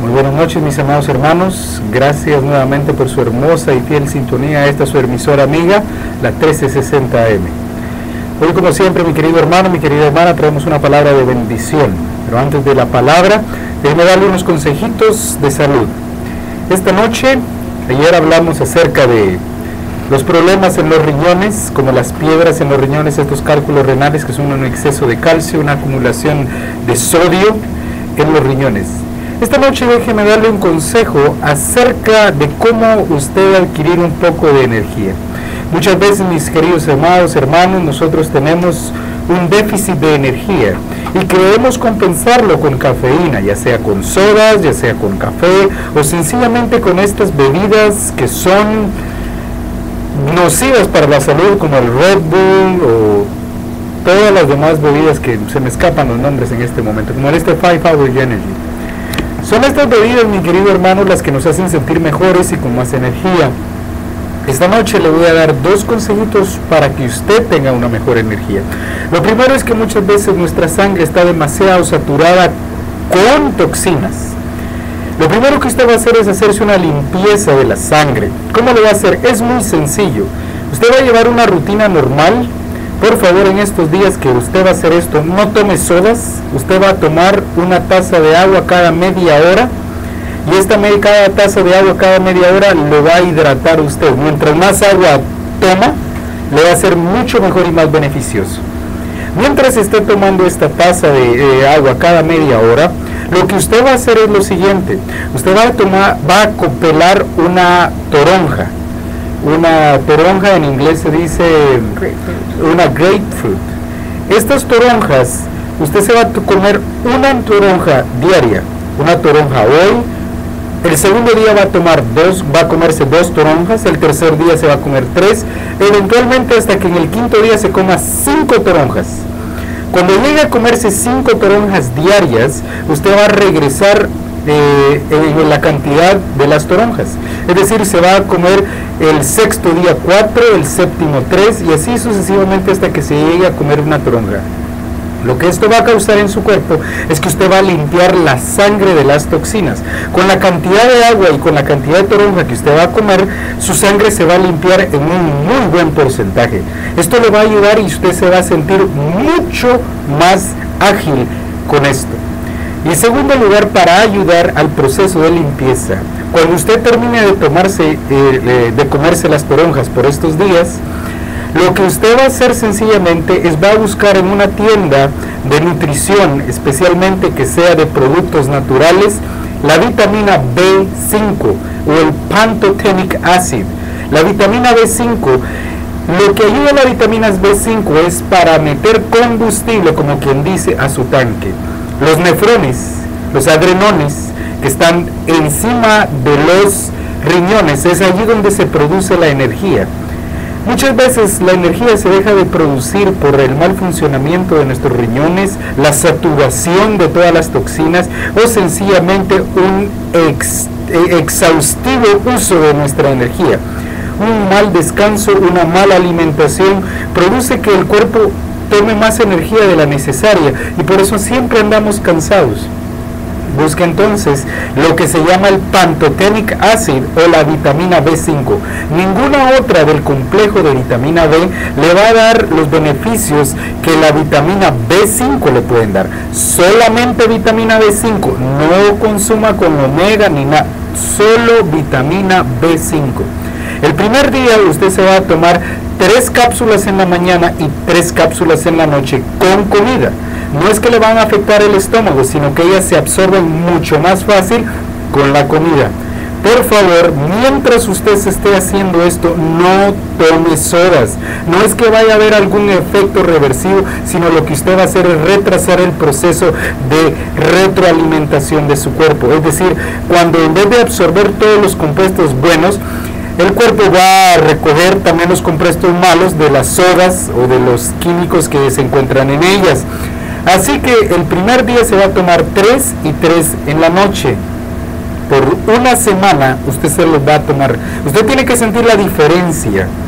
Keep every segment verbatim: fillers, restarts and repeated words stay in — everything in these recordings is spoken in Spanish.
Muy buenas noches, mis amados hermanos. Gracias nuevamente por su hermosa y fiel sintonía a esta su emisora amiga, la trece sesenta A M. Hoy, como siempre, mi querido hermano, mi querida hermana, traemos una palabra de bendición. Pero antes de la palabra, déjeme darle unos consejitos de salud. Esta noche, ayer hablamos acerca de los problemas en los riñones, como las piedras en los riñones, estos cálculos renales que son un exceso de calcio, una acumulación de sodio en los riñones. Esta noche déjeme darle un consejo acerca de cómo usted adquirir un poco de energía. Muchas veces, mis queridos amados hermanos, nosotros tenemos un déficit de energía y queremos compensarlo con cafeína, ya sea con sodas, ya sea con café o sencillamente con estas bebidas que son nocivas para la salud, como el Red Bull o todas las demás bebidas que se me escapan los nombres en este momento, como en este five hour Energy. Son estas bebidas, mi querido hermano, las que nos hacen sentir mejores y con más energía. Esta noche le voy a dar dos consejitos para que usted tenga una mejor energía. Lo primero es que muchas veces nuestra sangre está demasiado saturada con toxinas. Lo primero que usted va a hacer es hacerse una limpieza de la sangre. ¿Cómo lo va a hacer? Es muy sencillo. Usted va a llevar una rutina normal. Por favor, en estos días que usted va a hacer esto, no tome sodas. Usted va a tomar una taza de agua cada media hora. Y esta media, cada taza de agua cada media hora lo va a hidratar usted. Mientras más agua toma, le va a ser mucho mejor y más beneficioso. Mientras esté tomando esta taza de eh, agua cada media hora, lo que usted va a hacer es lo siguiente. Usted va a tomar, va a pelar una toronja. Una toronja en inglés se dice grapefruit. Una grapefruit. Estas toronjas, usted se va a comer una toronja diaria, una toronja hoy. El segundo día va a tomar dos, va a comerse dos toronjas. El tercer día se va a comer tres. Eventualmente hasta que en el quinto día se coma cinco toronjas. Cuando llegue a comerse cinco toronjas diarias, usted va a regresar eh, en la cantidad de las toronjas. Es decir, se va a comer el sexto día cuatro, el séptimo tres y así sucesivamente hasta que se llegue a comer una toronja. Lo que esto va a causar en su cuerpo es que usted va a limpiar la sangre de las toxinas. Con la cantidad de agua y con la cantidad de toronja que usted va a comer, su sangre se va a limpiar en un muy buen porcentaje. Esto le va a ayudar y usted se va a sentir mucho más ágil con esto. Y en segundo lugar, para ayudar al proceso de limpieza, cuando usted termine de tomarse, eh, de comerse las toronjas por estos días, lo que usted va a hacer sencillamente es va a buscar en una tienda de nutrición, especialmente que sea de productos naturales, la vitamina B cinco o el pantothenic acid. La vitamina B cinco, lo que ayuda a la vitamina B cinco es para meter combustible, como quien dice, a su tanque. Los nefrones, los adrenones que están encima de los riñones, es allí donde se produce la energía. Muchas veces la energía se deja de producir por el mal funcionamiento de nuestros riñones, la saturación de todas las toxinas o sencillamente un ex, exhaustivo uso de nuestra energía. Un mal descanso, una mala alimentación produce que el cuerpo tome más energía de la necesaria y por eso siempre andamos cansados. Busca entonces lo que se llama el pantothenic acid o la vitamina B cinco. Ninguna otra del complejo de vitamina B le va a dar los beneficios que la vitamina B cinco le pueden dar. Solamente vitamina B cinco, no consuma con omega ni nada, solo vitamina B cinco. El primer día usted se va a tomar tres cápsulas en la mañana y tres cápsulas en la noche con comida. No es que le van a afectar el estómago, sino que ellas se absorben mucho más fácil con la comida. Por favor, mientras usted se esté haciendo esto, no tome sodas. No es que vaya a haber algún efecto reversivo, sino lo que usted va a hacer es retrasar el proceso de retroalimentación de su cuerpo. Es decir, cuando en vez de absorber todos los compuestos buenos, el cuerpo va a recoger también los compuestos malos de las sodas o de los químicos que se encuentran en ellas. Así que el primer día se va a tomar tres y tres en la noche. Por una semana usted se los va a tomar. Usted tiene que sentir la diferencia.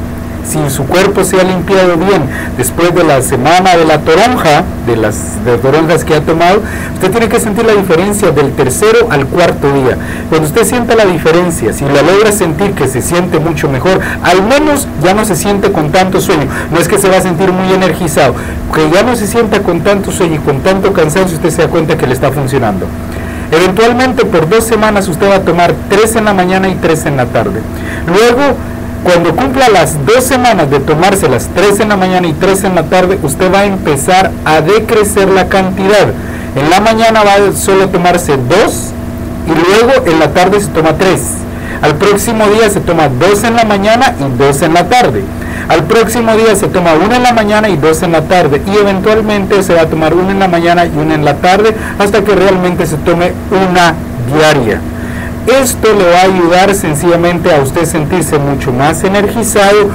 si su cuerpo se ha limpiado bien después de la semana de la toronja, de las de toronjas que ha tomado, usted tiene que sentir la diferencia del tercero al cuarto día. Cuando usted sienta la diferencia, si la logra sentir que se siente mucho mejor, al menos ya no se siente con tanto sueño, no es que se va a sentir muy energizado, que ya no se sienta con tanto sueño y con tanto cansancio, usted se da cuenta que le está funcionando. Eventualmente por dos semanas usted va a tomar tres en la mañana y tres en la tarde. Luego, cuando cumpla las dos semanas de tomarse las tres en la mañana y tres en la tarde, usted va a empezar a decrecer la cantidad. En la mañana va a solo tomarse dos y luego en la tarde se toma tres. Al próximo día se toma dos en la mañana y dos en la tarde. Al próximo día se toma una en la mañana y dos en la tarde. Y eventualmente se va a tomar una en la mañana y una en la tarde hasta que realmente se tome una diaria. Esto le va a ayudar sencillamente a usted sentirse mucho más energizado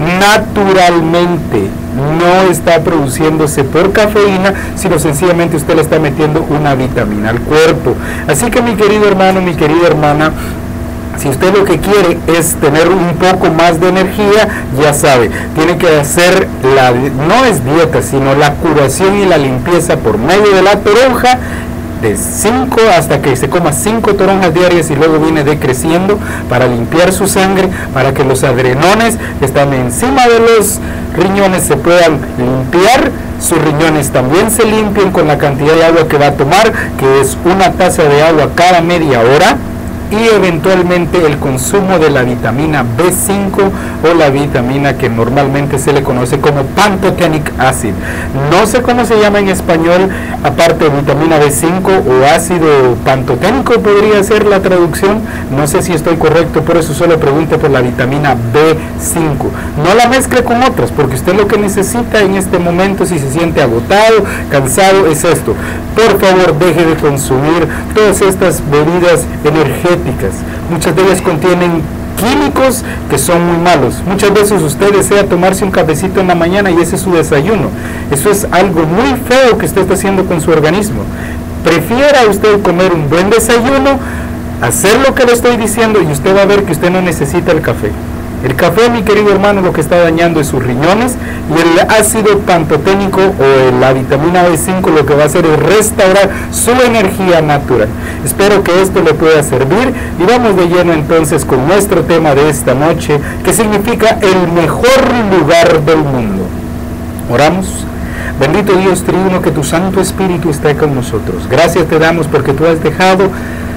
naturalmente. No está produciéndose por cafeína, sino sencillamente usted le está metiendo una vitamina al cuerpo. Así que mi querido hermano, mi querida hermana, si usted lo que quiere es tener un poco más de energía, ya sabe, tiene que hacer, la, no es dieta, sino la curación y la limpieza por medio de la toronja, de cinco hasta que se coma cinco toronjas diarias y luego viene decreciendo para limpiar su sangre, para que los adrenones que están encima de los riñones se puedan limpiar, sus riñones también se limpien con la cantidad de agua que va a tomar, que es una taza de agua cada media hora, y eventualmente el consumo de la vitamina B cinco o la vitamina que normalmente se le conoce como pantothenic acid. No sé cómo se llama en español, aparte de vitamina B cinco o ácido pantoténico podría ser la traducción, no sé si estoy correcto, por eso solo pregunte por la vitamina B cinco. No la mezcle con otras, porque usted lo que necesita en este momento, si se siente agotado, cansado, es esto. Por favor, deje de consumir todas estas bebidas energéticas. Muchas de ellas contienen químicos que son muy malos. Muchas veces usted desea tomarse un cafecito en la mañana y ese es su desayuno. Eso es algo muy feo que usted está haciendo con su organismo. Prefiera usted comer un buen desayuno, hacer lo que le estoy diciendo y usted va a ver que usted no necesita el café. El café, mi querido hermano, lo que está dañando es sus riñones, y el ácido pantoténico o la vitamina B cinco lo que va a hacer es restaurar su energía natural. Espero que esto le pueda servir y vamos de lleno entonces con nuestro tema de esta noche, que significa el mejor lugar del mundo. Oramos. Bendito Dios triuno, que tu Santo Espíritu esté con nosotros. Gracias te damos porque tú has dejado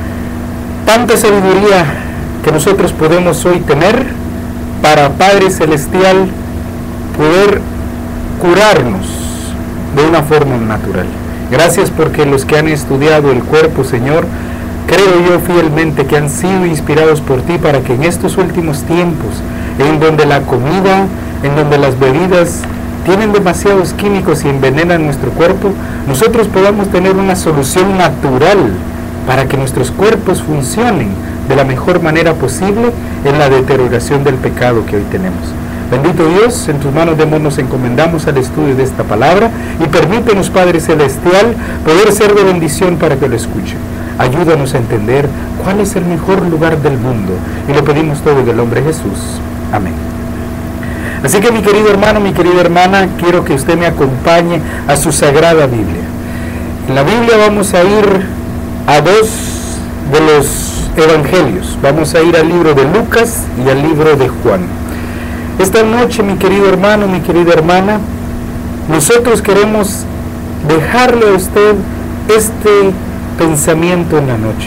tanta sabiduría que nosotros podemos hoy tener para, Padre Celestial, poder curarnos de una forma natural. Gracias porque los que han estudiado el cuerpo, Señor, creo yo fielmente que han sido inspirados por ti para que en estos últimos tiempos, en donde la comida, en donde las bebidas tienen demasiados químicos y envenenan nuestro cuerpo, nosotros podamos tener una solución natural para que nuestros cuerpos funcionen de la mejor manera posible en la deterioración del pecado que hoy tenemos. Bendito Dios, en tus manos de amor nos encomendamos al estudio de esta palabra y permítenos, Padre Celestial, poder ser de bendición para que lo escuchen. Ayúdanos a entender cuál es el mejor lugar del mundo y lo pedimos todo en el nombre de Jesús. Amén. Así que mi querido hermano, mi querida hermana, quiero que usted me acompañe a su Sagrada Biblia. En la Biblia vamos a ir a dos de los evangelios. Vamos a ir al libro de Lucas y al libro de Juan. Esta noche, mi querido hermano, mi querida hermana, nosotros queremos dejarle a usted este pensamiento en la noche.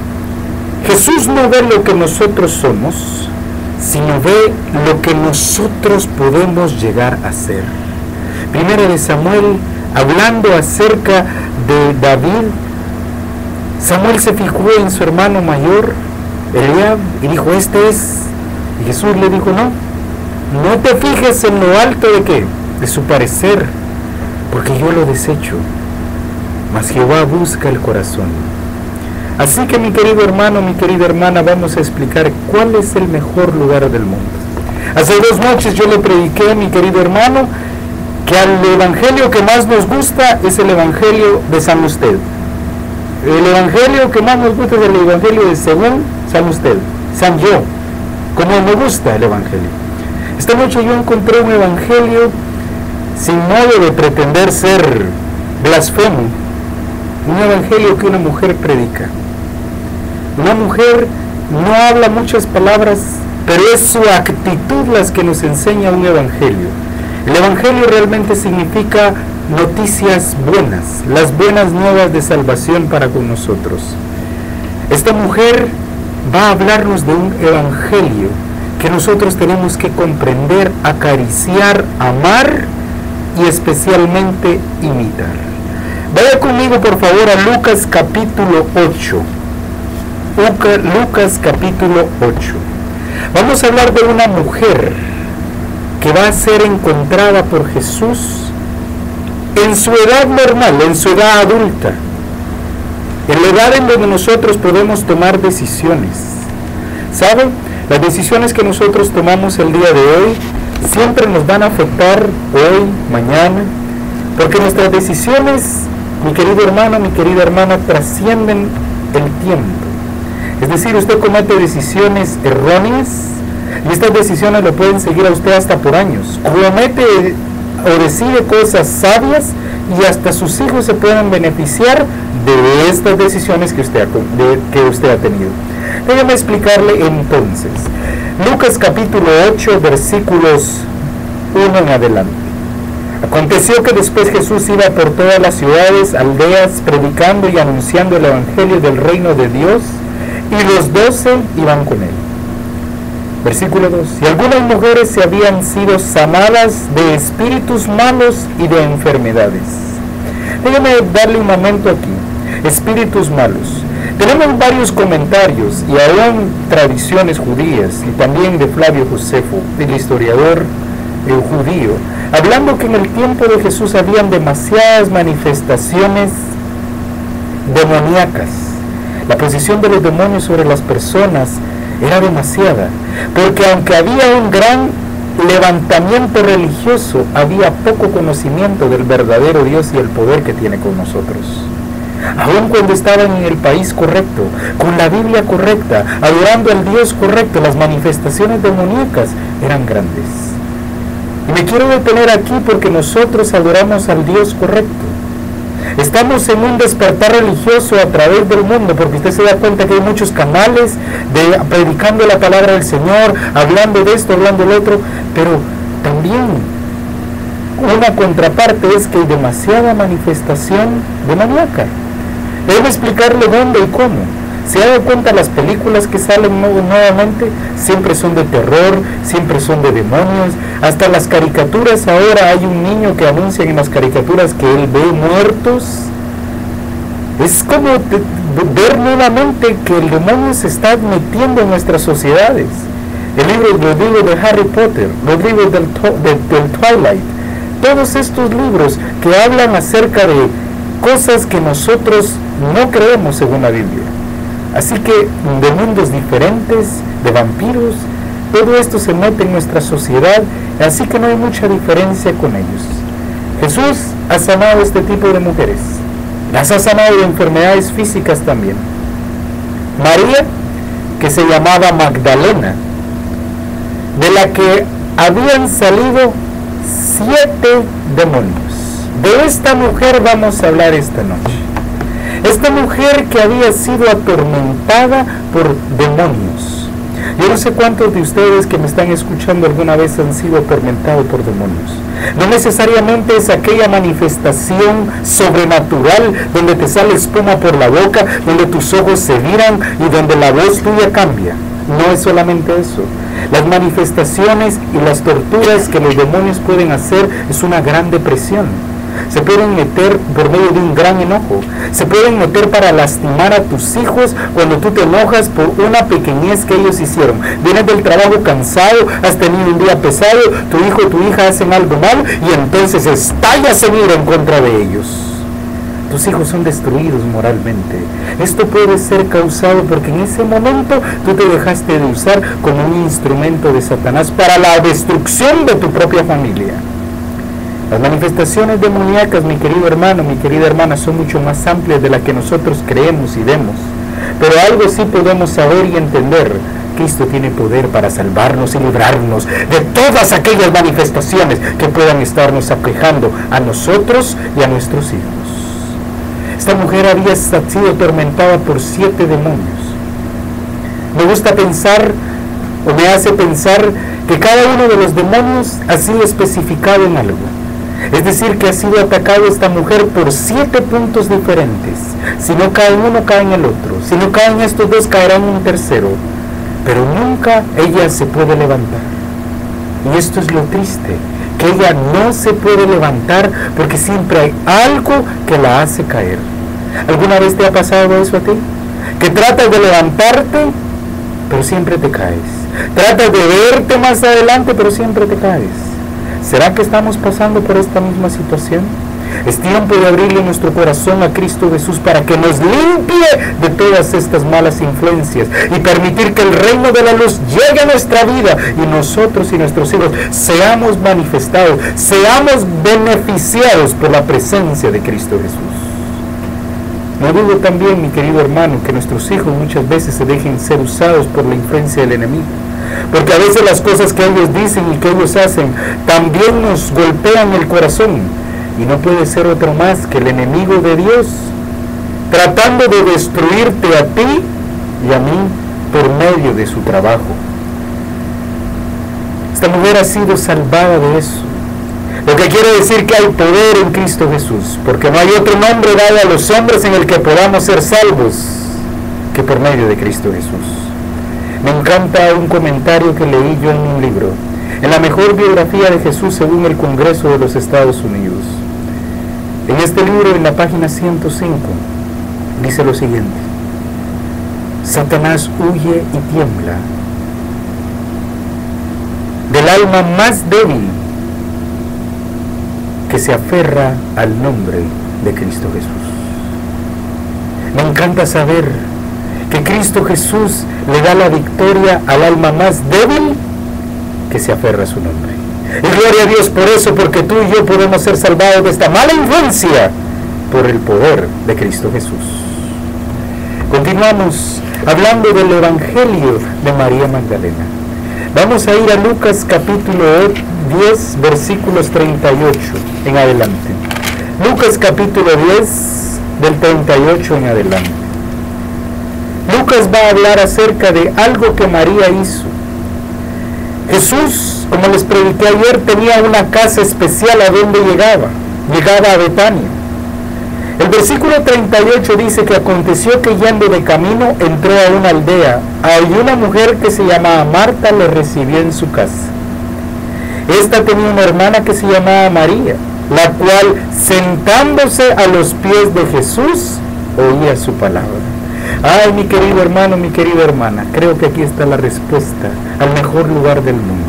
Jesús no ve lo que nosotros somos, sino ve lo que nosotros podemos llegar a ser. Primero de Samuel, hablando acerca de David, Samuel se fijó en su hermano mayor, Eliab, y dijo, este es. Y Jesús le dijo, no, no te fijes en lo alto de qué, de su parecer, porque yo lo desecho, mas Jehová busca el corazón. Así que mi querido hermano, mi querida hermana, vamos a explicar cuál es el mejor lugar del mundo. Hace dos noches yo le prediqué, mi querido hermano, que al evangelio que más nos gusta es el evangelio de San Usted. El evangelio que más nos gusta es el evangelio de según San Usted, San Yo, como me gusta el evangelio. Esta noche yo encontré un evangelio sin modo de pretender ser blasfemo, un evangelio que una mujer predica. Una mujer no habla muchas palabras, pero es su actitud las que nos enseña un evangelio. El evangelio realmente significa noticias buenas, las buenas nuevas de salvación para con nosotros. Esta mujer va a hablarnos de un evangelio que nosotros tenemos que comprender, acariciar, amar y especialmente imitar. Vaya conmigo por favor a Lucas capítulo ocho. Lucas capítulo ocho. Vamos a hablar de una mujer que va a ser encontrada por Jesús en su edad normal, en su edad adulta, en la edad en donde nosotros podemos tomar decisiones. ¿Saben? Las decisiones que nosotros tomamos el día de hoy siempre nos van a afectar hoy, mañana, porque nuestras decisiones, mi querido hermano, mi querida hermana, trascienden el tiempo. Es decir, usted comete decisiones erróneas y estas decisiones lo pueden seguir a usted hasta por años. Comete o decide cosas sabias y hasta sus hijos se pueden beneficiar de estas decisiones que usted ha, de, que usted ha tenido. Déjame explicarle entonces. Lucas capítulo ocho, versículos uno en adelante. Aconteció que después Jesús iba por todas las ciudades, aldeas, predicando y anunciando el evangelio del reino de Dios, y los doce iban con él. Versículo dos. Y algunas mujeres se habían sido sanadas de espíritus malos y de enfermedades. Déjame darle un momento aquí. Espíritus malos. Tenemos varios comentarios y aún tradiciones judías y también de Flavio Josefo, el historiador eh, judío, hablando que en el tiempo de Jesús habían demasiadas manifestaciones demoníacas. La posición de los demonios sobre las personas era demasiada, porque aunque había un gran levantamiento religioso, había poco conocimiento del verdadero Dios y el poder que tiene con nosotros. Aun cuando estaban en el país correcto, con la Biblia correcta, adorando al Dios correcto, las manifestaciones demoníacas eran grandes. Y me quiero detener aquí porque nosotros adoramos al Dios correcto. Estamos en un despertar religioso a través del mundo, porque usted se da cuenta que hay muchos canales de predicando la palabra del Señor, hablando de esto, hablando del otro, pero también una contraparte es que hay demasiada manifestación demoníaca. Debo explicarle dónde y cómo. ¿Se ha dado cuenta? Las películas que salen nuevamente siempre son de terror, siempre son de demonios. Hasta las caricaturas, ahora hay un niño que anuncia en las caricaturas que él ve muertos. Es como de, de, ver nuevamente que el demonio se está metiendo en nuestras sociedades. El libro, los libros de Harry Potter, los libros del, de, del Twilight, todos estos libros que hablan acerca de cosas que nosotros no creemos según la Biblia. Así que de mundos diferentes, de vampiros, todo esto se mete en nuestra sociedad, así que no hay mucha diferencia con ellos. Jesús ha sanado a este tipo de mujeres, las ha sanado de enfermedades físicas también. María, que se llamaba Magdalena, de la que habían salido siete demonios. De esta mujer vamos a hablar esta noche. Esta mujer que había sido atormentada por demonios. Yo no sé cuántos de ustedes que me están escuchando alguna vez han sido atormentados por demonios. No necesariamente es aquella manifestación sobrenatural donde te sale espuma por la boca, donde tus ojos se viran y donde la voz tuya cambia. No es solamente eso. Las manifestaciones y las torturas que los demonios pueden hacer es una gran depresión. Se pueden meter por medio de un gran enojo. Se pueden meter para lastimar a tus hijos cuando tú te enojas por una pequeñez que ellos hicieron. Vienes del trabajo cansado, has tenido un día pesado, tu hijo o tu hija hacen algo mal y entonces estallas en ira en contra de ellos. Tus hijos son destruidos moralmente. Esto puede ser causado porque en ese momento tú te dejaste de usar como un instrumento de Satanás para la destrucción de tu propia familia. Las manifestaciones demoníacas, mi querido hermano, mi querida hermana, son mucho más amplias de las que nosotros creemos y vemos. Pero algo sí podemos saber y entender, Jesucristo tiene poder para salvarnos y librarnos de todas aquellas manifestaciones que puedan estarnos aquejando a nosotros y a nuestros hijos. Esta mujer había sido atormentada por siete demonios. Me gusta pensar, o me hace pensar, que cada uno de los demonios ha sido especificado en algo. Es decir, que ha sido atacado esta mujer por siete puntos diferentes. Si no cae en uno, cae en el otro. Si no caen estos dos, caerá en un tercero. Pero nunca ella se puede levantar. Y esto es lo triste, que ella no se puede levantar porque siempre hay algo que la hace caer. ¿Alguna vez te ha pasado eso a ti? Que tratas de levantarte, pero siempre te caes. Tratas de verte más adelante, pero siempre te caes. ¿Será que estamos pasando por esta misma situación? Es tiempo de abrirle nuestro corazón a Cristo Jesús para que nos limpie de todas estas malas influencias y permitir que el reino de la luz llegue a nuestra vida y nosotros y nuestros hijos seamos manifestados, seamos beneficiados por la presencia de Cristo Jesús. No dudo también, mi querido hermano, que nuestros hijos muchas veces se dejen ser usados por la influencia del enemigo. Porque a veces las cosas que ellos dicen y que ellos hacen también nos golpean el corazón. Y no puede ser otro más que el enemigo de Dios, tratando de destruirte a ti y a mí por medio de su trabajo. Esta mujer ha sido salvada de eso. Lo que quiere decir que hay poder en Cristo Jesús, porque no hay otro nombre dado a los hombres en el que podamos ser salvos que por medio de Cristo Jesús. Me encanta un comentario que leí yo en un libro, en la mejor biografía de Jesús según el Congreso de los Estados Unidos. En este libro, en la página ciento cinco, dice lo siguiente: Satanás huye y tiembla del alma más débil que se aferra al nombre de Cristo Jesús. Me encanta saber que Cristo Jesús le da la victoria al alma más débil que se aferra a su nombre. Y gloria a Dios por eso, porque tú y yo podemos ser salvados de esta mala influencia por el poder de Cristo Jesús. Continuamos hablando del Evangelio de María Magdalena. Vamos a ir a Lucas capítulo diez, versículos treinta y ocho en adelante. Lucas capítulo diez, del treinta y ocho en adelante. Lucas va a hablar acerca de algo que María hizo. Jesús, como les prediqué ayer, tenía una casa especial a donde llegaba. Llegaba a Betania. El versículo treinta y ocho dice que aconteció que yendo de camino entró a una aldea. Hay una mujer que se llamaba Marta, le recibió en su casa. Esta tenía una hermana que se llamaba María, la cual, sentándose a los pies de Jesús, oía su palabra. Ay, mi querido hermano, mi querida hermana, creo que aquí está la respuesta al mejor lugar del mundo.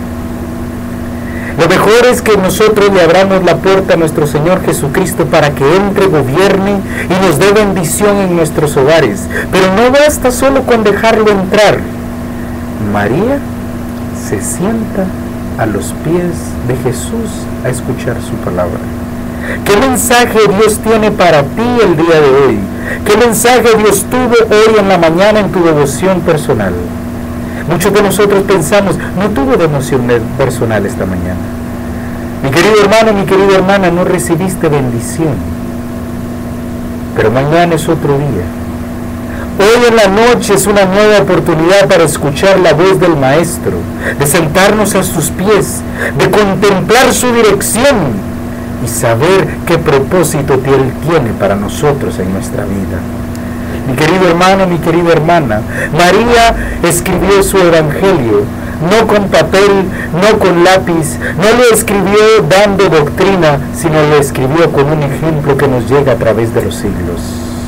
Lo mejor es que nosotros le abramos la puerta a nuestro Señor Jesucristo para que entre, gobierne y nos dé bendición en nuestros hogares. Pero no basta solo con dejarlo entrar. María se sienta a los pies de Jesús a escuchar su palabra. ¿Qué mensaje Dios tiene para ti el día de hoy? ¿Qué mensaje Dios tuvo hoy en la mañana en tu devoción personal? Muchos de nosotros pensamos, no tuve devoción personal esta mañana. Mi querido hermano, mi querida hermana, no recibiste bendición. Pero mañana es otro día. Hoy en la noche es una nueva oportunidad para escuchar la voz del Maestro, de sentarnos a sus pies, de contemplar su dirección y saber qué propósito Él tiene para nosotros en nuestra vida. Mi querido hermano, mi querida hermana, María escribió su evangelio, no con papel, no con lápiz, no lo escribió dando doctrina, sino lo escribió con un ejemplo que nos llega a través de los siglos.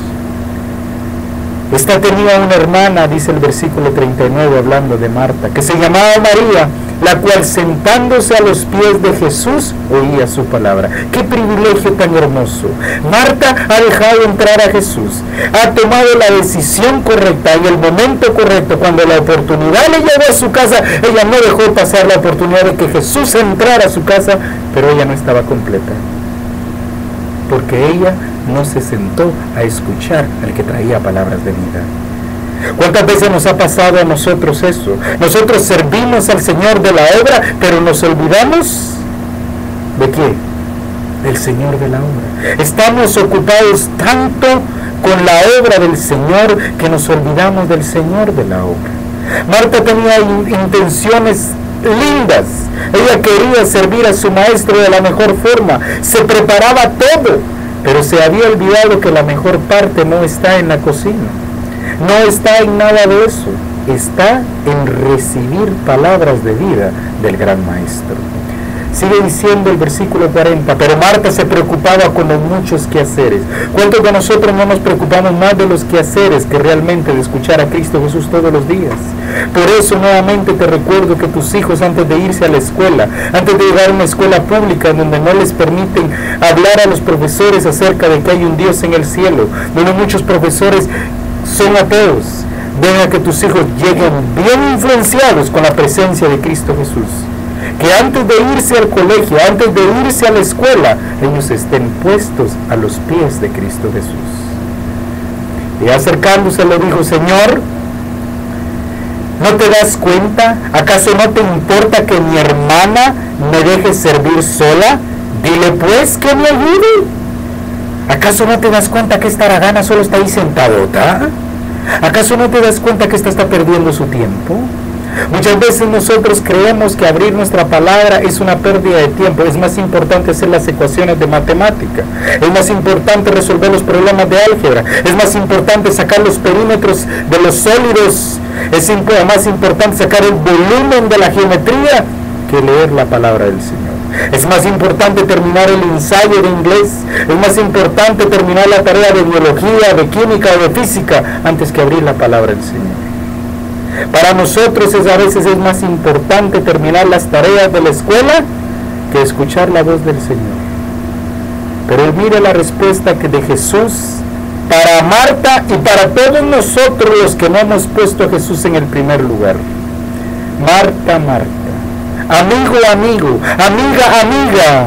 Esta tenía una hermana, dice el versículo treinta y nueve, hablando de Marta, que se llamaba María, la cual sentándose a los pies de Jesús oía su palabra. ¡Qué privilegio tan hermoso! Marta ha dejado entrar a Jesús, ha tomado la decisión correcta en el momento correcto. Cuando la oportunidad le llegó a su casa, ella no dejó pasar la oportunidad de que Jesús entrara a su casa, pero ella no estaba completa, porque ella no se sentó a escuchar al que traía palabras de vida. ¿Cuántas veces nos ha pasado a nosotros eso? Nosotros servimos al Señor de la obra, pero nos olvidamos ¿de qué? Del Señor de la obra. Estamos ocupados tanto con la obra del Señor que nos olvidamos del Señor de la obra. Marta tenía intenciones lindas. Ella quería servir a su maestro de la mejor forma. Se preparaba todo, pero se había olvidado que la mejor parte no está en la cocina. No está en nada de eso. Está en recibir palabras de vida del gran maestro. Sigue diciendo el versículo cuarenta, pero Marta se preocupaba con los muchos quehaceres. ¿Cuántos de nosotros no nos preocupamos más de los quehaceres que realmente de escuchar a Cristo Jesús todos los días? Por eso nuevamente te recuerdo que tus hijos, antes de irse a la escuela, antes de llegar a una escuela pública donde no les permiten hablar a los profesores acerca de que hay un Dios en el cielo, donde muchos profesores son ateos, deja que tus hijos lleguen bien influenciados con la presencia de Cristo Jesús. Que antes de irse al colegio, antes de irse a la escuela, ellos estén puestos a los pies de Cristo Jesús. Y acercándose le dijo, Señor, ¿no te das cuenta? ¿Acaso no te importa que mi hermana me deje servir sola? Dile pues que me ayude. ¿Acaso no te das cuenta que esta haragana solo está ahí sentadota? ¿Acaso no te das cuenta que esta está perdiendo su tiempo? Muchas veces nosotros creemos que abrir nuestra palabra es una pérdida de tiempo. Es más importante hacer las ecuaciones de matemática. Es más importante resolver los problemas de álgebra. Es más importante sacar los perímetros de los sólidos. Es más importante sacar el volumen de la geometría que leer la palabra del Señor. Es más importante terminar el ensayo de inglés. Es más importante terminar la tarea de biología, de química o de física antes que abrir la palabra del Señor. Para nosotros es, a veces es más importante terminar las tareas de la escuela que escuchar la voz del Señor. Pero mire la respuesta que de Jesús para Marta y para todos nosotros los que no hemos puesto a Jesús en el primer lugar. Marta, Marta, amigo, amigo, amiga, amiga,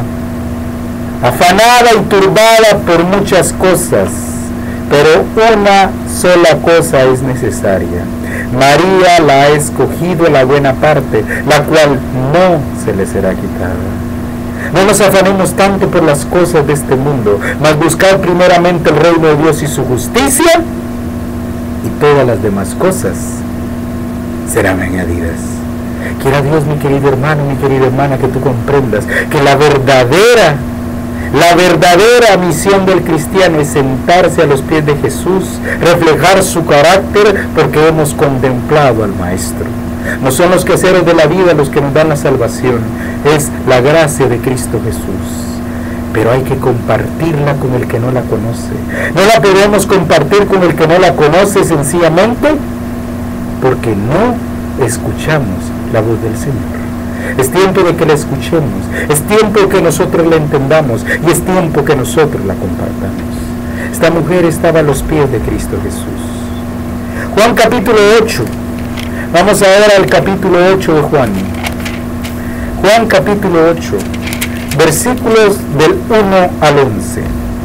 afanada y turbada por muchas cosas, pero una sola cosa es necesaria. María la ha escogido la buena parte, la cual no se le será quitada. No nos afanemos tanto por las cosas de este mundo, mas buscar primeramente el reino de Dios y su justicia, y todas las demás cosas serán añadidas. Quiera Dios, mi querido hermano, mi querida hermana, que tú comprendas que la verdadera La verdadera misión del cristiano es sentarse a los pies de Jesús, reflejar su carácter, porque hemos contemplado al Maestro. No son los quehaceres de la vida los que nos dan la salvación, es la gracia de Cristo Jesús. Pero hay que compartirla con el que no la conoce. No la podemos compartir con el que no la conoce sencillamente porque no escuchamos la voz del Señor. Es tiempo de que la escuchemos, es tiempo que nosotros la entendamos y es tiempo que nosotros la compartamos. Esta mujer estaba a los pies de Cristo Jesús. Juan capítulo ocho. Vamos ahora al capítulo ocho de Juan. Juan capítulo ocho, versículos del uno al once.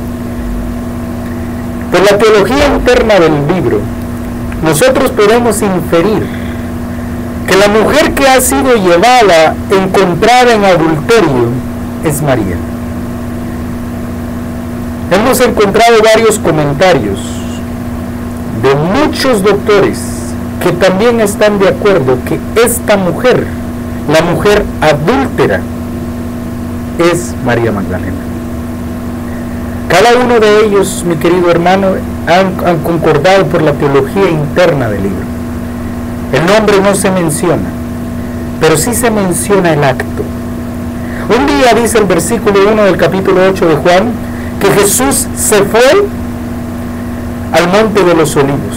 Por la teología interna del libro, nosotros podemos inferir que la mujer que ha sido llevada, encontrada en adulterio, es María. Hemos encontrado varios comentarios de muchos doctores que también están de acuerdo que esta mujer, la mujer adúltera, es María Magdalena. Cada uno de ellos, mi querido hermano, han, han concordado por la teología interna del libro. El nombre no se menciona, pero sí se menciona el acto. Un día dice el versículo uno del capítulo ocho de Juan, que Jesús se fue al monte de los olivos.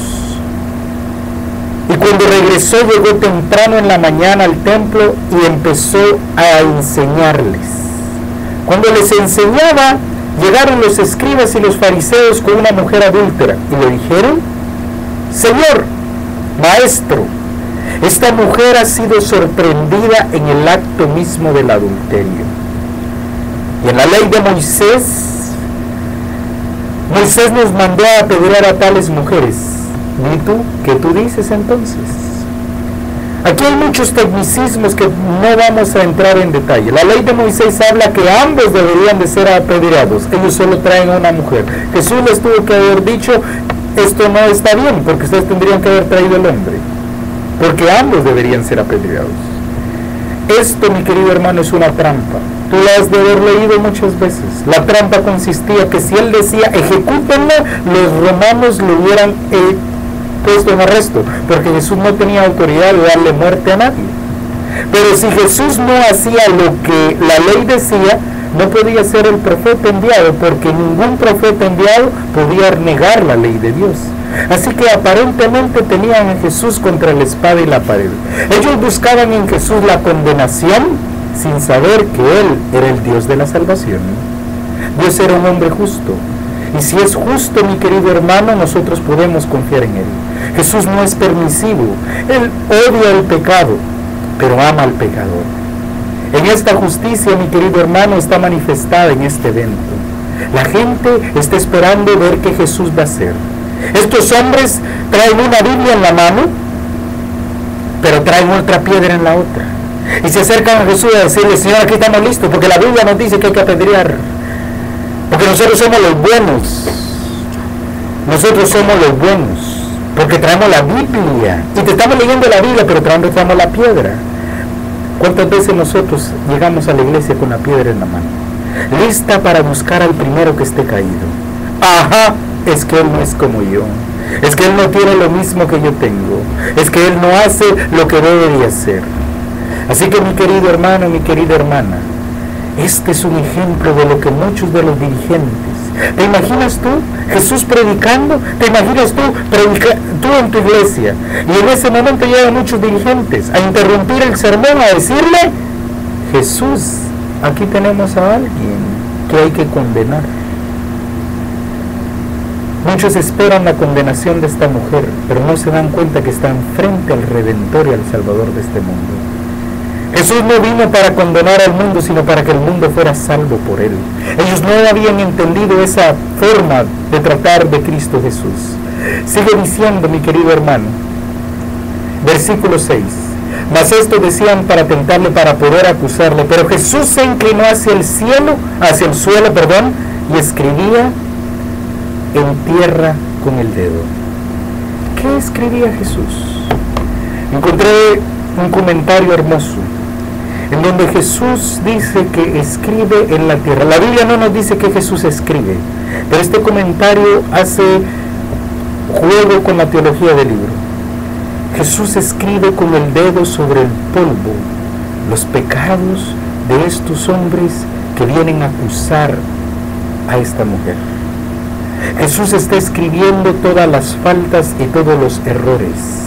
Y cuando regresó llegó temprano en la mañana al templo y empezó a enseñarles. Cuando les enseñaba, llegaron los escribas y los fariseos con una mujer adúltera y le dijeron, Señor, Maestro, esta mujer ha sido sorprendida en el acto mismo del adulterio. Y en la ley de Moisés, Moisés nos mandó a apedrear a tales mujeres. ¿Y tú? ¿Qué tú dices entonces? Aquí hay muchos tecnicismos que no vamos a entrar en detalle. La ley de Moisés habla que ambos deberían de ser apedreados. Ellos solo traen a una mujer. Jesús les tuvo que haber dicho, esto no está bien, porque ustedes tendrían que haber traído el hombre. Porque ambos deberían ser apedreados. Esto, mi querido hermano, es una trampa. Tú lo has de haber leído muchas veces. La trampa consistía que si él decía, ejecútenlo, los romanos lo hubieran eh, puesto en arresto, porque Jesús no tenía autoridad de darle muerte a nadie. Pero si Jesús no hacía lo que la ley decía, no podía ser el profeta enviado, porque ningún profeta enviado podía negar la ley de Dios. Así que aparentemente tenían a Jesús contra la espada y la pared. Ellos buscaban en Jesús la condenación sin saber que Él era el Dios de la salvación. Dios era un hombre justo. Y si es justo, mi querido hermano, nosotros podemos confiar en Él. Jesús no es permisivo. Él odia el pecado, pero ama al pecador. En esta justicia, mi querido hermano, está manifestada en este evento. La gente está esperando ver qué Jesús va a hacer. Estos hombres traen una Biblia en la mano, pero traen otra piedra en la otra. Y se acercan a Jesús a decirle, Señor, aquí estamos listos, porque la Biblia nos dice que hay que apedrear. Porque nosotros somos los buenos. Nosotros somos los buenos. Porque traemos la Biblia. Y te estamos leyendo la Biblia, pero traemos, traemos la piedra. ¿Cuántas veces nosotros llegamos a la iglesia con la piedra en la mano? Lista para buscar al primero que esté caído. Ajá, es que él no es como yo. Es que él no tiene lo mismo que yo tengo. Es que él no hace lo que debería hacer. Así que mi querido hermano, mi querida hermana, este es un ejemplo de lo que muchos de los dirigentes, ¿te imaginas tú Jesús predicando? ¿Te imaginas tú, predica, tú en tu iglesia? Y en ese momento llegan muchos dirigentes a interrumpir el sermón, a decirle, Jesús, aquí tenemos a alguien que hay que condenar. Muchos esperan la condenación de esta mujer, pero no se dan cuenta que están frente al Redentor y al Salvador de este mundo. Jesús no vino para condenar al mundo, sino para que el mundo fuera salvo por él. Ellos no habían entendido esa forma de tratar de Cristo Jesús. Sigue diciendo, mi querido hermano, versículo seis. Mas esto decían para tentarle, para poder acusarle. Pero Jesús se inclinó hacia el cielo, hacia el suelo, perdón, y escribía en tierra con el dedo. ¿Qué escribía Jesús? Encontré un comentario hermoso en donde Jesús dice que escribe en la tierra. La Biblia no nos dice que Jesús escribe, pero este comentario hace juego con la teología del libro. Jesús escribe con el dedo sobre el polvo los pecados de estos hombres que vienen a acusar a esta mujer. Jesús está escribiendo todas las faltas y todos los errores.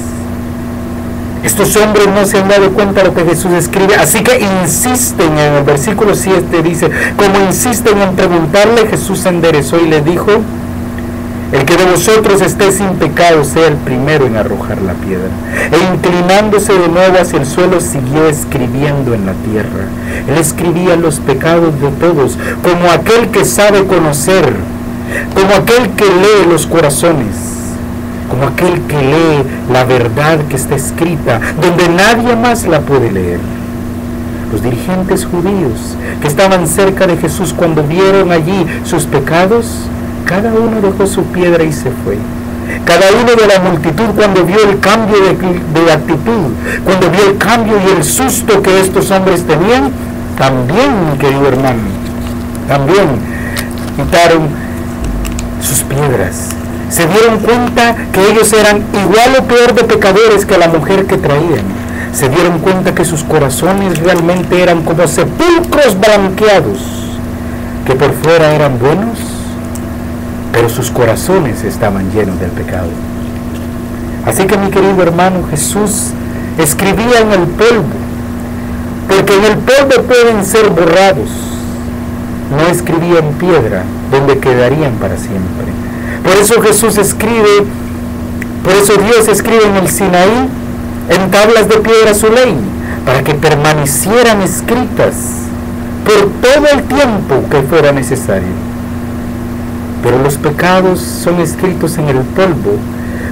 Estos hombres no se han dado cuenta de lo que Jesús escribe, así que insisten. En el versículo siete dice, como insisten en preguntarle, Jesús se enderezó y le dijo, el que de vosotros esté sin pecado sea el primero en arrojar la piedra. E inclinándose de nuevo hacia el suelo, siguió escribiendo en la tierra. Él escribía los pecados de todos, como aquel que sabe conocer, como aquel que lee los corazones, como aquel que lee la verdad que está escrita, donde nadie más la puede leer. Los dirigentes judíos que estaban cerca de Jesús, cuando vieron allí sus pecados, cada uno dejó su piedra y se fue. Cada uno de la multitud, cuando vio el cambio de, de actitud, cuando vio el cambio y el susto que estos hombres tenían, también, mi querido hermano, también quitaron sus piedras. Se dieron cuenta que ellos eran igual o peor de pecadores que la mujer que traían. Se dieron cuenta que sus corazones realmente eran como sepulcros blanqueados, que por fuera eran buenos, pero sus corazones estaban llenos del pecado. Así que, mi querido hermano, Jesús escribía en el polvo, porque en el polvo pueden ser borrados. No escribía en piedra, donde quedarían para siempre. Por eso Jesús escribe, por eso Dios escribe en el Sinaí, en tablas de piedra su ley, para que permanecieran escritas por todo el tiempo que fuera necesario. Pero los pecados son escritos en el polvo,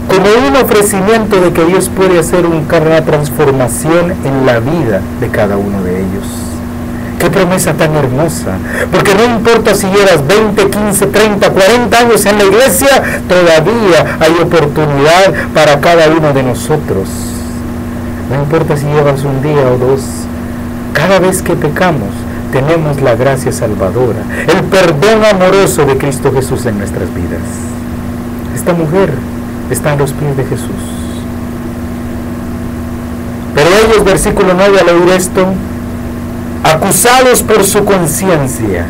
como un ofrecimiento de que Dios puede hacer una transformación en la vida de cada uno de ellos. ¡Qué promesa tan hermosa! Porque no importa si llevas veinte, quince, treinta, cuarenta años en la iglesia, todavía hay oportunidad para cada uno de nosotros. No importa si llevas un día o dos, cada vez que pecamos, tenemos la gracia salvadora, el perdón amoroso de Cristo Jesús en nuestras vidas. Esta mujer está a los pies de Jesús. Pero ellos, versículo nueve, al oír esto, acusados por su conciencia,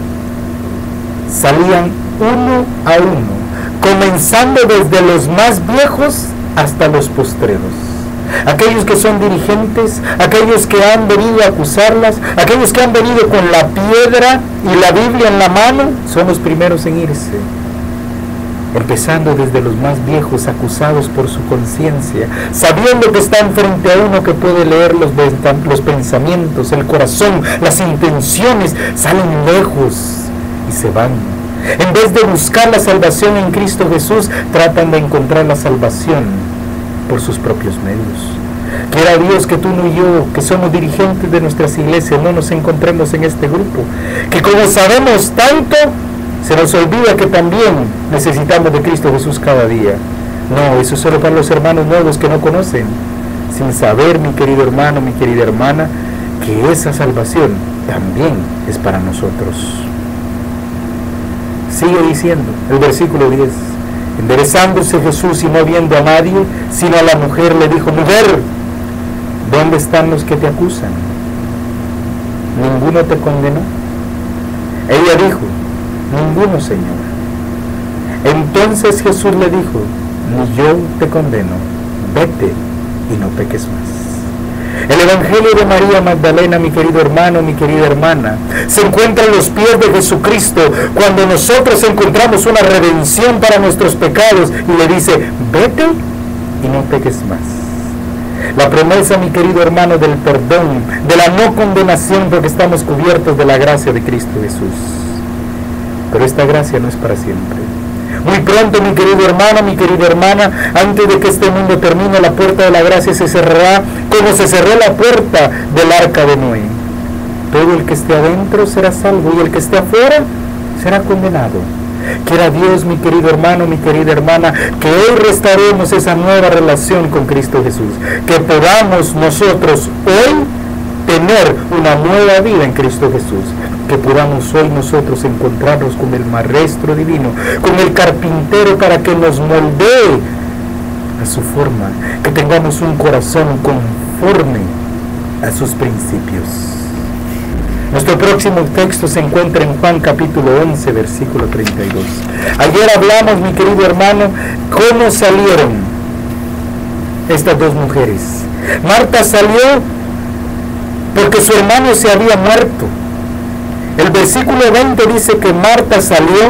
salían uno a uno, comenzando desde los más viejos hasta los postreros. Aquellos que son dirigentes, aquellos que han venido a acusarlas, aquellos que han venido con la piedra y la Biblia en la mano, son los primeros en irse. Empezando desde los más viejos, acusados por su conciencia, sabiendo que están frente a uno que puede leer los, los pensamientos, el corazón, las intenciones, salen lejos y se van. En vez de buscar la salvación en Cristo Jesús, tratan de encontrar la salvación por sus propios medios. Quiera Dios que tú y yo, que somos dirigentes de nuestras iglesias, no nos encontremos en este grupo, que como sabemos tanto, se nos olvida que también necesitamos de Cristo Jesús cada día. No, eso es solo para los hermanos nuevos que no conocen, sin saber, mi querido hermano, mi querida hermana, que esa salvación también es para nosotros. Sigue diciendo el versículo diez. Enderezándose Jesús y no viendo a nadie, sino a la mujer, le dijo: mujer, ¿dónde están los que te acusan? ¿Ninguno te condenó? Ella dijo: ninguno, Señor. Entonces Jesús le dijo: ni yo te condeno, vete y no peques más. El Evangelio de María Magdalena, mi querido hermano, mi querida hermana, se encuentra en los pies de Jesucristo cuando nosotros encontramos una redención para nuestros pecados y le dice: vete y no peques más. La promesa, mi querido hermano, del perdón, de la no condenación, porque estamos cubiertos de la gracia de Cristo Jesús. Pero esta gracia no es para siempre. Muy pronto, mi querido hermano, mi querida hermana, antes de que este mundo termine, la puerta de la gracia se cerrará como se cerró la puerta del arca de Noé. Todo el que esté adentro será salvo y el que esté afuera será condenado. Quiera Dios, mi querido hermano, mi querida hermana, que hoy restauremos esa nueva relación con Cristo Jesús, que podamos nosotros hoy tener una nueva vida en Cristo Jesús, que podamos hoy nosotros encontrarnos con el Maestro Divino, con el Carpintero, para que nos moldee a su forma, que tengamos un corazón conforme a sus principios. Nuestro próximo texto se encuentra en Juan capítulo once, versículo treinta y dos. Ayer hablamos, mi querido hermano, cómo salieron estas dos mujeres. Marta salió porque su hermano se había muerto. El versículo veinte dice que Marta salió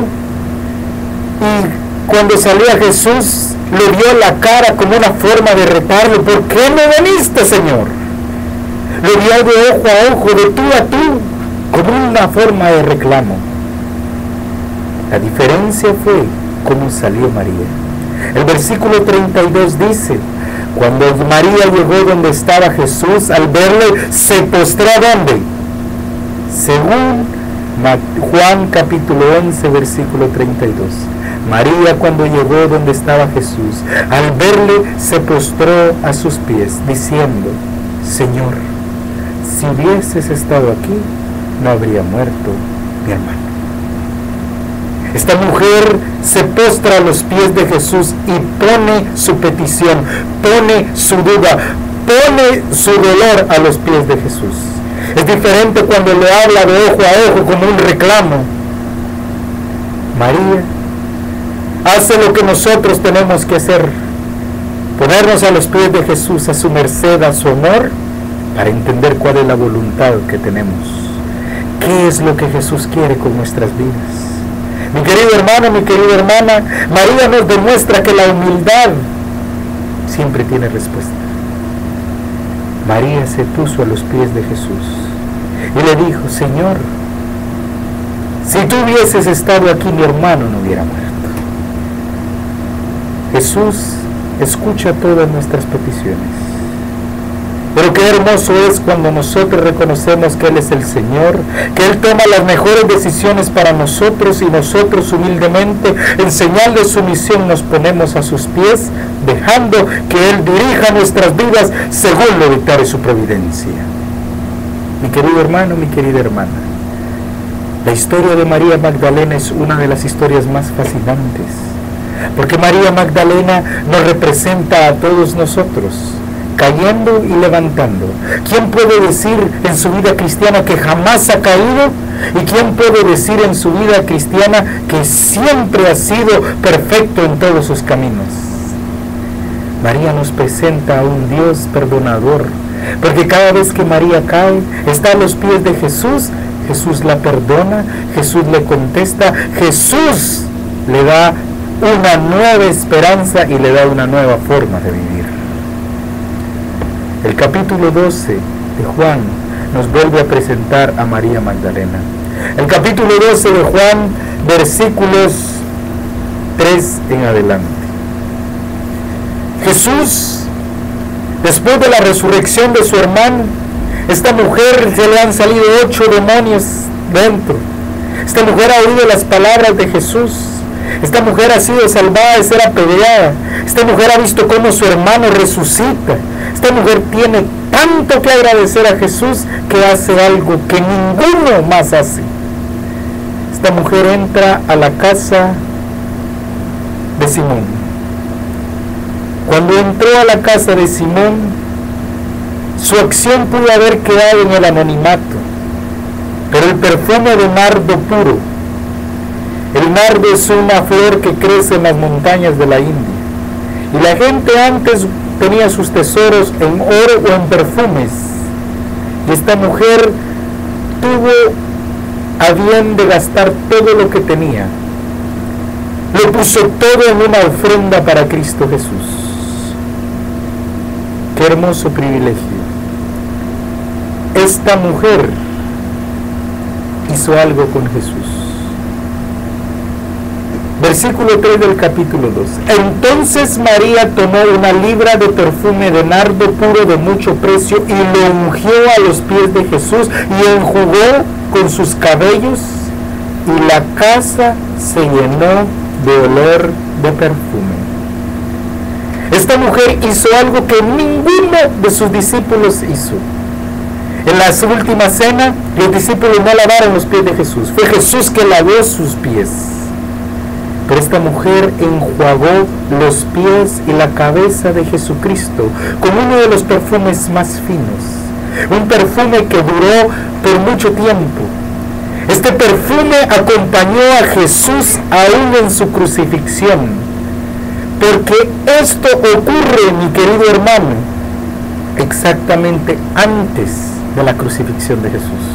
y cuando salió a Jesús le vio la cara como una forma de retarlo. ¿Por qué no veniste, Señor? Le vio de ojo a ojo, de tú a tú, como una forma de reclamo. La diferencia fue cómo salió María. El versículo treinta y dos dice: cuando María llegó donde estaba Jesús, al verle, se postró ¿dónde? Según Juan capítulo once, versículo treinta y dos. María, cuando llegó donde estaba Jesús, al verle, se postró a sus pies, diciendo: Señor, si hubieses estado aquí, no habría muerto mi hermano. Esta mujer se postra a los pies de Jesús y pone su petición, pone su duda, pone su dolor a los pies de Jesús. Es diferente cuando le habla de ojo a ojo como un reclamo. María hace lo que nosotros tenemos que hacer: ponernos a los pies de Jesús, a su merced, a su amor, para entender cuál es la voluntad que tenemos. ¿Qué es lo que Jesús quiere con nuestras vidas? Mi querido hermano, mi querida hermana, María nos demuestra que la humildad siempre tiene respuesta. María se puso a los pies de Jesús y le dijo: Señor, si tú hubieses estado aquí, mi hermano no hubiera muerto. Jesús escucha todas nuestras peticiones. Pero qué hermoso es cuando nosotros reconocemos que Él es el Señor, que Él toma las mejores decisiones para nosotros y nosotros humildemente, en señal de sumisión, nos ponemos a sus pies, dejando que Él dirija nuestras vidas según lo dictare su providencia. Mi querido hermano, mi querida hermana, la historia de María Magdalena es una de las historias más fascinantes, porque María Magdalena nos representa a todos nosotros, cayendo y levantando. ¿Quién puede decir en su vida cristiana que jamás ha caído? ¿Y quién puede decir en su vida cristiana que siempre ha sido perfecto en todos sus caminos? María nos presenta a un Dios perdonador, porque cada vez que María cae, está a los pies de Jesús, Jesús la perdona, Jesús le contesta, Jesús le da una nueva esperanza y le da una nueva forma de vivir. El capítulo doce de Juan nos vuelve a presentar a María Magdalena. El capítulo doce de Juan, versículos tres en adelante. Jesús, después de la resurrección de su hermano, esta mujer se le han salido ocho demonios dentro. Esta mujer ha oído las palabras de Jesús. Esta mujer ha sido salvada de ser apedreada. Esta mujer ha visto cómo su hermano resucita. Esta mujer tiene tanto que agradecer a Jesús que hace algo que ninguno más hace. Esta mujer entra a la casa de Simón. Cuando entró a la casa de Simón, su acción pudo haber quedado en el anonimato, pero el perfume de nardo puro. El nardo es una flor que crece en las montañas de la India, y la gente antes tenía sus tesoros en oro o en perfumes, y esta mujer tuvo a bien de gastar todo lo que tenía. Lo puso todo en una ofrenda para Cristo Jesús. Qué hermoso privilegio. Esta mujer hizo algo con Jesús. Versículo tres del capítulo dos. Entonces María tomó una libra de perfume de nardo puro de mucho precio y lo ungió a los pies de Jesús y enjugó con sus cabellos, y la casa se llenó de olor de perfume. Esta mujer hizo algo que ninguno de sus discípulos hizo. En la última cena, los discípulos no lavaron los pies de Jesús. Fue Jesús que lavó sus pies. Pero esta mujer enjuagó los pies y la cabeza de Jesucristo con uno de los perfumes más finos. Un perfume que duró por mucho tiempo. Este perfume acompañó a Jesús aún en su crucifixión. Porque esto ocurre, mi querido hermano, exactamente antes de la crucifixión de Jesús.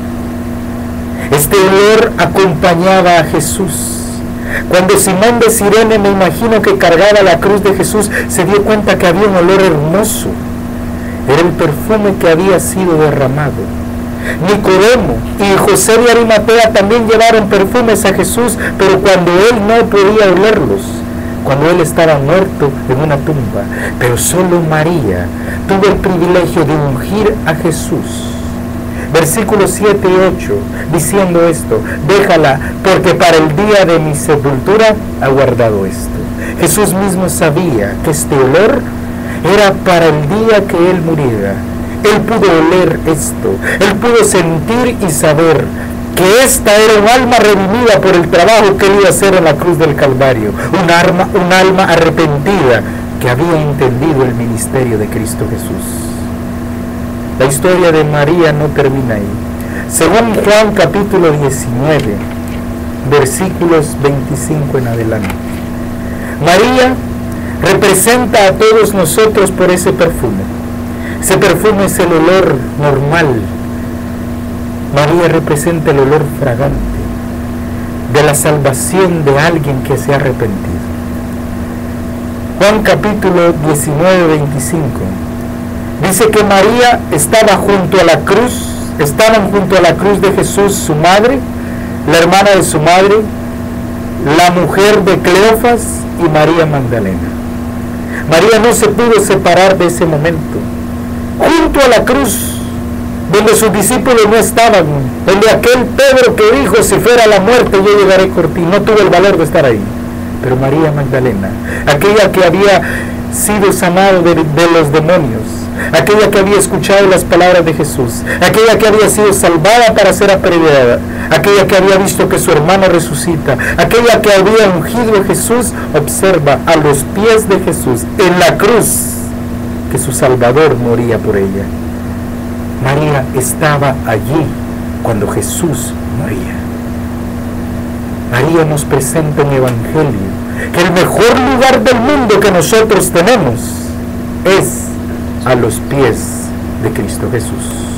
Este olor acompañaba a Jesús. Cuando Simón de Cirene, me imagino que cargaba la cruz de Jesús, se dio cuenta que había un olor hermoso. Era el perfume que había sido derramado. Nicodemo y José de Arimatea también llevaron perfumes a Jesús, pero cuando él no podía olerlos, cuando él estaba muerto en una tumba. Pero solo María tuvo el privilegio de ungir a Jesús. Versículos siete y ocho, diciendo esto: déjala, porque para el día de mi sepultura ha guardado esto. Jesús mismo sabía que este olor era para el día que él muriera. Él pudo oler esto, él pudo sentir y saber que esta era un alma redimida por el trabajo que él iba a hacer en la cruz del Calvario, un alma, un alma arrepentida que había entendido el ministerio de Cristo Jesús. La historia de María no termina ahí. Según Juan capítulo diecinueve, versículos veinticinco en adelante, María representa a todos nosotros por ese perfume. Ese perfume es el olor normal. María representa el olor fragante de la salvación de alguien que se ha arrepentido. Juan capítulo diecinueve, veinticinco dice que María estaba junto a la cruz, estaban junto a la cruz de Jesús su madre, la hermana de su madre, la mujer de Cleofas y María Magdalena. María no se pudo separar de ese momento. Junto a la cruz, donde sus discípulos no estaban, donde aquel Pedro que dijo, si fuera la muerte yo llegaré por ti, no tuvo el valor de estar ahí. Pero María Magdalena, aquella que había sido sanada de, de los demonios, aquella que había escuchado las palabras de Jesús, aquella que había sido salvada para ser apedreada, aquella que había visto que su hermano resucita, aquella que había ungido a Jesús, observa a los pies de Jesús en la cruz que su Salvador moría por ella. María estaba allí cuando Jesús moría. María nos presenta en el Evangelio que el mejor lugar del mundo que nosotros tenemos es a los pies de Cristo Jesús.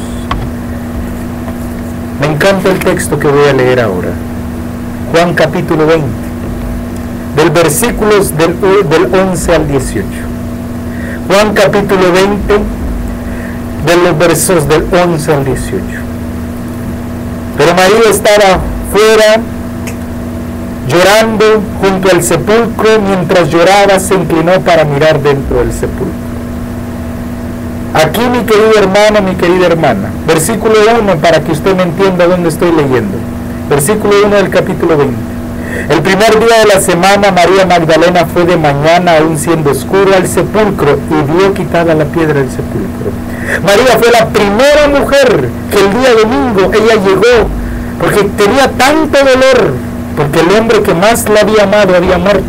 Me encanta el texto que voy a leer ahora. Juan capítulo veinte, del versículos del, del once al dieciocho. Juan capítulo veinte, de los versos del once al dieciocho. Pero María estaba fuera llorando junto al sepulcro. Mientras lloraba se inclinó para mirar dentro del sepulcro. Aquí, mi querido hermano, mi querida hermana, versículo uno, para que usted me entienda dónde estoy leyendo. Versículo uno del capítulo veinte. El primer día de la semana, María Magdalena fue de mañana, aún siendo oscuro, al sepulcro y vio quitada la piedra del sepulcro. María fue la primera mujer que el día domingo ella llegó, porque tenía tanto dolor, porque el hombre que más la había amado había muerto.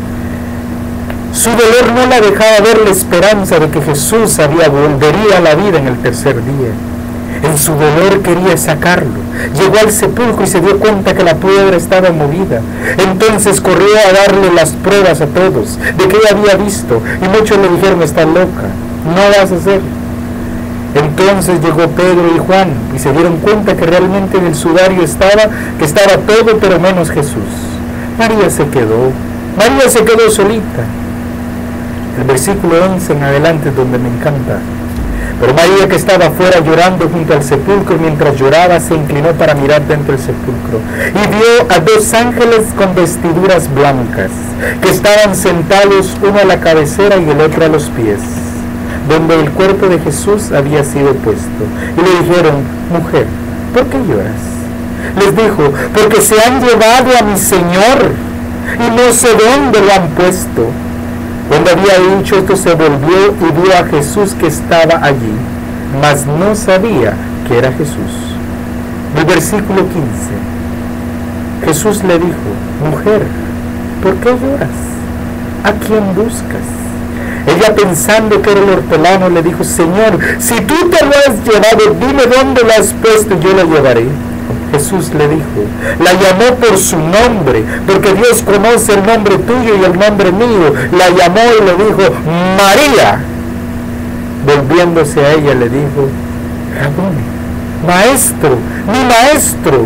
Su dolor no la dejaba ver la esperanza de que Jesús había volvería a la vida en el tercer día. En su dolor quería sacarlo. Llegó al sepulcro y se dio cuenta que la piedra estaba movida. Entonces corrió a darle las pruebas a todos de que ella había visto. Y muchos le dijeron, estás loca, no vas a hacer. Entonces llegó Pedro y Juan y se dieron cuenta que realmente en el sudario estaba, que estaba todo pero menos Jesús. María se quedó, María se quedó solita. El versículo once en adelante es donde me encanta. Pero María, que estaba afuera llorando junto al sepulcro, mientras lloraba se inclinó para mirar dentro del sepulcro y vio a dos ángeles con vestiduras blancas que estaban sentados, uno a la cabecera y el otro a los pies, donde el cuerpo de Jesús había sido puesto. Y le dijeron, mujer, ¿por qué lloras? Les dijo, porque se han llevado a mi Señor y no sé dónde lo han puesto. Cuando había dicho esto, se volvió y vio a Jesús que estaba allí, mas no sabía que era Jesús. El versículo quince. Jesús le dijo, mujer, ¿por qué lloras? ¿A quién buscas? Ella, pensando que era el hortelano, le dijo, Señor, si tú te lo has llevado, dime dónde lo has puesto y yo lo llevaré. Jesús le dijo, la llamó por su nombre, porque Dios conoce el nombre tuyo y el nombre mío. La llamó y le dijo, María. Volviéndose a ella le dijo, Raboni, maestro, mi maestro.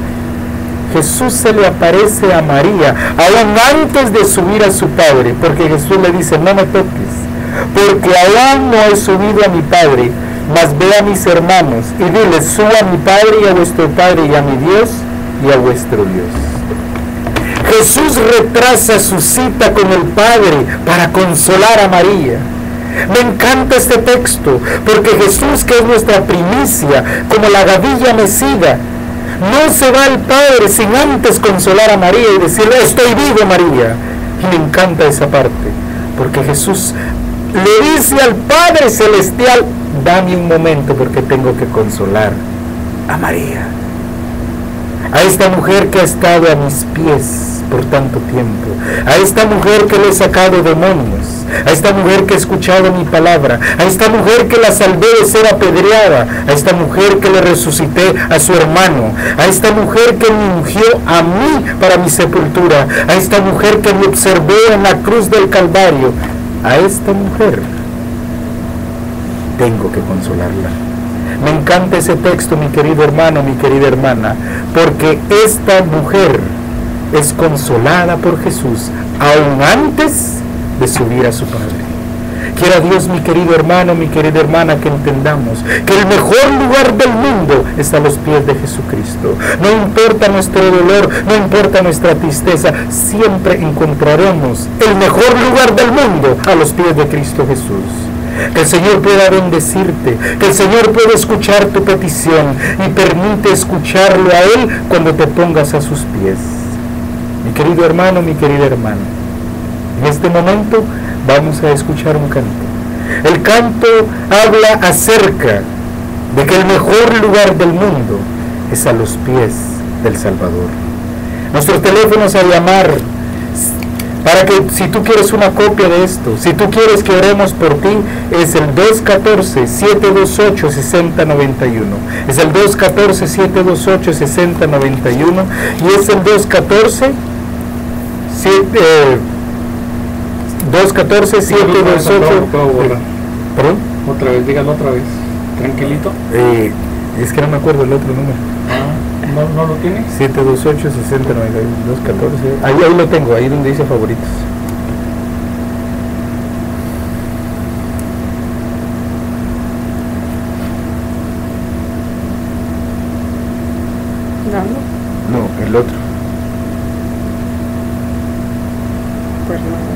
Jesús se le aparece a María aún antes de subir a su Padre, porque Jesús le dice, no me toques, porque aún no he subido a mi Padre, mas ve a mis hermanos y diles, suba a mi Padre y a vuestro Padre y a mi Dios y a vuestro Dios. Jesús retrasa su cita con el Padre para consolar a María. Me encanta este texto, porque Jesús, que es nuestra primicia, como la gavilla mecida, no se va al Padre sin antes consolar a María y decirle, estoy vivo, María. Y me encanta esa parte, porque Jesús le dice al Padre Celestial, dame un momento porque tengo que consolar a María. A esta mujer que ha estado a mis pies por tanto tiempo, a esta mujer que le he sacado demonios, a esta mujer que ha escuchado mi palabra, a esta mujer que la salvé de ser apedreada, a esta mujer que le resucité a su hermano, a esta mujer que me ungió a mí para mi sepultura, a esta mujer que me observó en la cruz del Calvario, a esta mujer tengo que consolarla. Me encanta ese texto, mi querido hermano, mi querida hermana, porque esta mujer es consolada por Jesús aún antes de subir a su Padre. Quiera Dios, mi querido hermano, mi querida hermana, que entendamos que el mejor lugar del mundo está a los pies de Jesucristo. No importa nuestro dolor, no importa nuestra tristeza, siempre encontraremos el mejor lugar del mundo a los pies de Cristo Jesús. Que el Señor pueda bendecirte, que el Señor pueda escuchar tu petición y permite escucharlo a Él cuando te pongas a sus pies. Mi querido hermano, mi querida hermana, en este momento vamos a escuchar un canto. El canto habla acerca de que el mejor lugar del mundo es a los pies del Salvador. Nuestros teléfonos a llamar, para que si tú quieres una copia de esto, si tú quieres que oremos por ti, es el dos uno cuatro, siete dos ocho, seis cero nueve uno. Es el dos uno cuatro, siete dos ocho, seis cero nueve uno y es el dos uno cuatro, siete dos ocho. ¿Perdón? Otra vez, dígalo otra vez. Tranquilito. Eh, es que no me acuerdo el otro número. Ah, ¿no, no lo tiene? siete dos ocho, seis cero nueve uno, dos uno cuatro. Ahí, ahí lo tengo, ahí donde dice favoritos. ¿Dando? No, el otro. Pues no, no.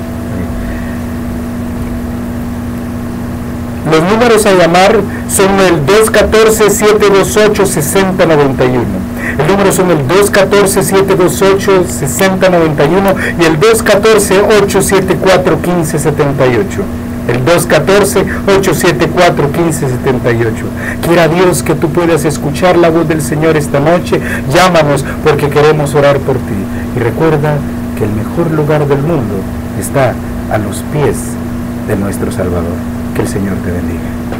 Los números a llamar son el dos uno cuatro, siete dos ocho, seis cero nueve uno. El número son el dos uno cuatro, siete dos ocho, seis cero nueve uno y el dos uno cuatro, ocho siete cuatro, uno cinco siete ocho. El dos uno cuatro, ocho siete cuatro, uno cinco siete ocho. Quiera Dios que tú puedas escuchar la voz del Señor esta noche. Llámanos porque queremos orar por ti. Y recuerda que el mejor lugar del mundo está a los pies de nuestro Salvador. Que el Señor te bendiga.